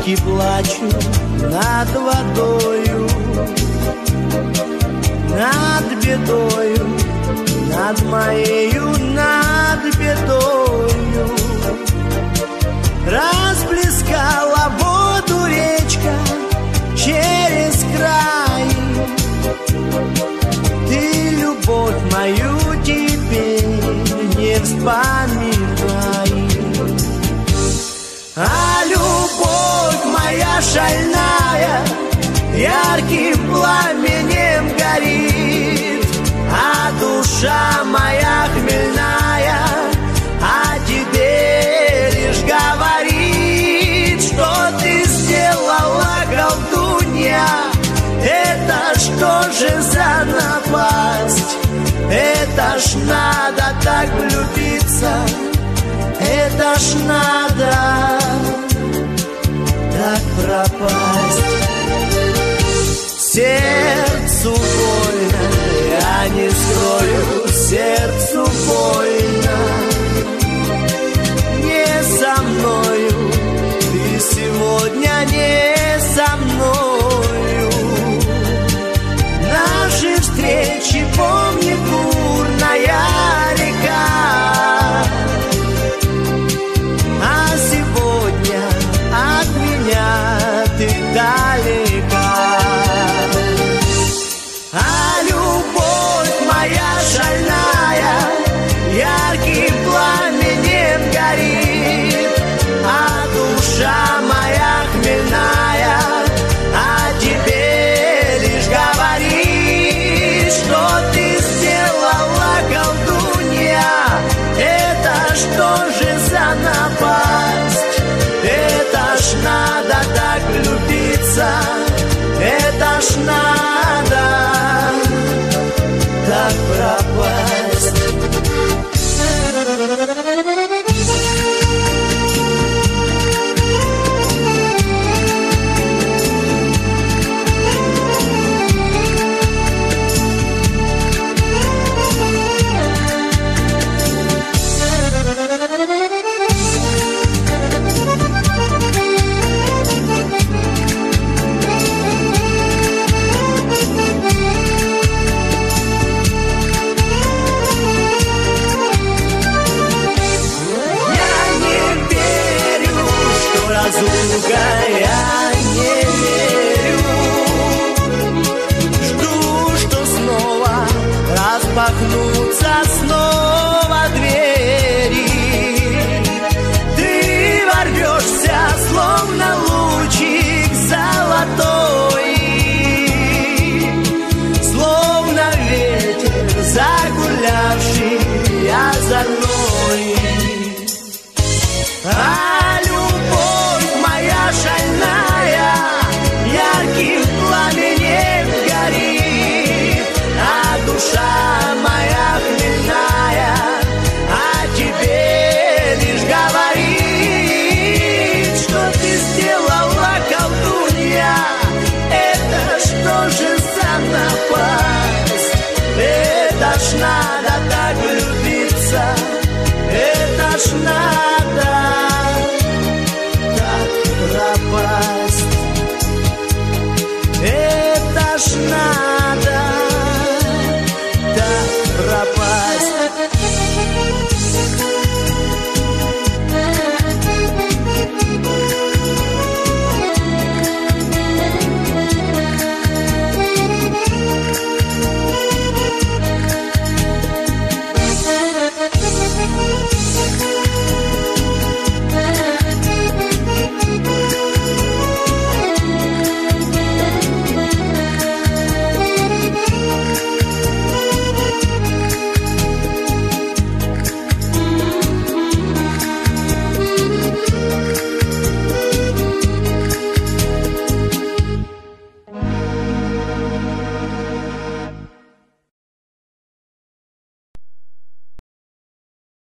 Птички плачут над водою, над бедою, над моею, над бедою. Расплескала воду речка через край. Ты любовь мою теперь не вспоминай. А любовь моя шальная ярким пламенем горит, а душа моя хмельная о тебе лишь говорит, что ты сделала, колдунья. Это что же за напасть? Это ж надо так влюбиться, это ж надо так пропасть. Сердцу больно, я не скрою, сердцу больно. Не со мною, ты сегодня не со мною. Наши встречи помнит бурная река, а сегодня от меня ты далека. А любовь моя шальная ярким пламенем горит, а душа моя хмельная о тебе лишь говорит, что ты сделала, колдунья. Это что же за напасть? Это ж надо так влюбиться, это ж надо так пропасть. Я не верю, жду, что снова распахнутся снова двери. Ты ворвешься, словно лучик золотой, словно ветер загулявший озорной. Шальная ярким пламенем горит, а душа моя хмельная о тебе лишь говорит, что ты сделала, колдунья. Это что же за напасть? Это ж надо так влюбиться, это ж надо